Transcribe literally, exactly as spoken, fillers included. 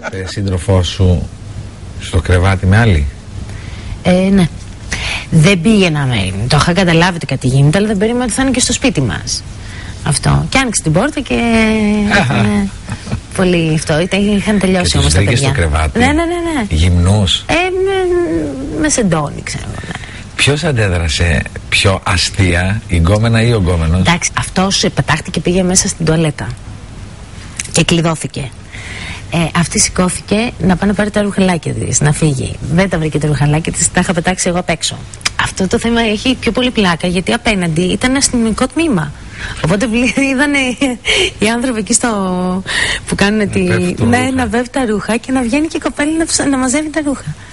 Ε, σύντροφό σου στο κρεβάτι με άλλη? Ε, ναι. Δεν πήγαινα με. Το είχα καταλάβει ότι κάτι γίνεται, αλλά δεν περίμενα ότι θα είναι και στο σπίτι μας. Αυτό. Και άνοιξε την πόρτα και. Ήταν πολύ αυτό. Ήταν, είχαν τελειώσει όμως τα παιδιά. Στο κρεβάτι. Ναι, ναι, ναι, ναι. Γυμνούς. Ε, με, με σεντόνι, ξέρω. Ναι. Ποιος αντέδρασε πιο αστεία, η γκόμενα ή ο γκόμενος? Εντάξει, αυτός πετάχτηκε, πήγε μέσα στην τουαλέτα και κλειδώθηκε. Ε, αυτή σηκώθηκε να πάει να πάρει τα ρουχαλάκια της, να φύγει. Δεν τα βρήκε τα ρουχαλάκια της, τα είχα πετάξει εγώ απ' έξω. Αυτό το θέμα έχει πιο πολύ πλάκα, γιατί απέναντι ήταν αστυνομικό τμήμα. Οπότε είδανε οι άνθρωποι εκεί στο, που κάνουν τη. Ναι, να βεύει τα ρούχα και να βγαίνει και η κοπέλα να, να μαζεύει τα ρούχα.